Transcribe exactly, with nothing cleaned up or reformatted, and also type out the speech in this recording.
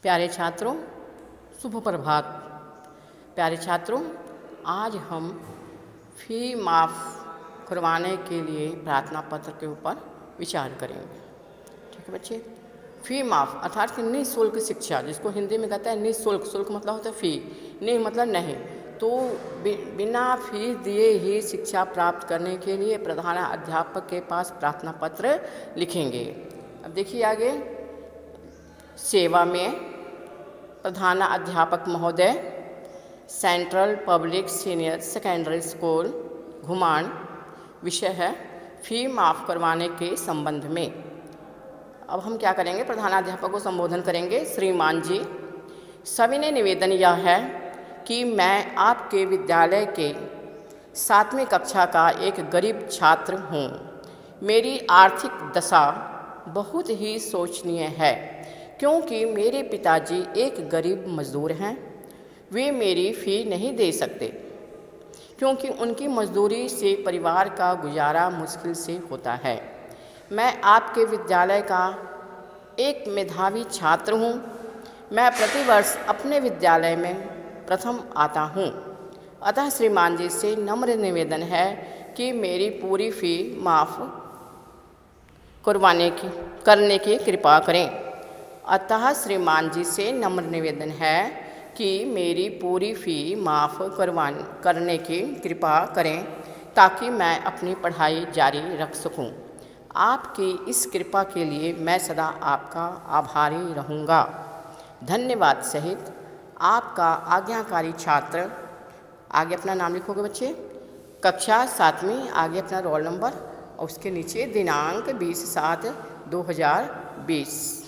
प्यारे छात्रों, शुभ प्रभात। प्यारे छात्रों, आज हम फी माफ़ करवाने के लिए प्रार्थना पत्र के ऊपर विचार करेंगे। ठीक है बच्चे। फ़ी माफ़ अर्थात कि निःशुल्क शिक्षा, जिसको हिंदी में कहते हैं निःशुल्क। शुल्क मतलब होता है फ़ी, नहीं मतलब नहीं। तो बिना फीस दिए ही शिक्षा प्राप्त करने के लिए प्रधान अध्यापक के पास प्रार्थना पत्र लिखेंगे। अब देखिए आगे, सेवा में प्रधान अध्यापक महोदय, central public senior secondary school Ghuman. विषय है फ़ी माफ़ करवाने के संबंध में। अब हम क्या करेंगे, प्रधानाध्यापक को संबोधन करेंगे। श्रीमान जी, सविनय निवेदन यह है कि मैं आपके विद्यालय के सातवीं कक्षा का एक गरीब छात्र हूँ। मेरी आर्थिक दशा बहुत ही शोचनीय है, क्योंकि मेरे पिताजी एक गरीब मजदूर हैं। वे मेरी फ़ी नहीं दे सकते, क्योंकि उनकी मजदूरी से परिवार का गुजारा मुश्किल से होता है। मैं आपके विद्यालय का एक मेधावी छात्र हूँ। मैं प्रतिवर्ष अपने विद्यालय में प्रथम आता हूँ। अतः श्रीमान जी से नम्र निवेदन है कि मेरी पूरी फ़ी माफ़ करवाने की करने की कृपा करें। अतः श्रीमान जी से नम्र निवेदन है कि मेरी पूरी फ़ी माफ़ करवा करने की कृपा करें, ताकि मैं अपनी पढ़ाई जारी रख सकूं। आपकी इस कृपा के लिए मैं सदा आपका आभारी रहूँगा। धन्यवाद सहित आपका आज्ञाकारी छात्र। आगे अपना नाम लिखोगे बच्चे, कक्षा सातवीं, आगे अपना रोल नंबर और उसके नीचे दिनांक बीस सात दो हज़ार बीस।